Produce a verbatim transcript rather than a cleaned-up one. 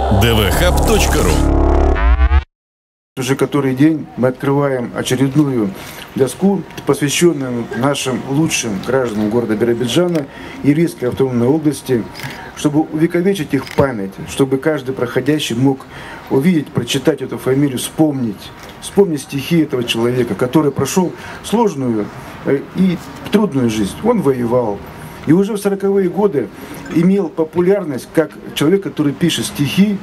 дэ вэ хаб точка ру. Уже который день мы открываем очередную доску, посвященную нашим лучшим гражданам города Биробиджана, Еврейской автономной области, чтобы увековечить их память, чтобы каждый проходящий мог увидеть, прочитать эту фамилию, вспомнить, вспомнить стихи этого человека, который прошел сложную и трудную жизнь. Он воевал. И уже в сороковые годы имел популярность как человек, который пишет стихи.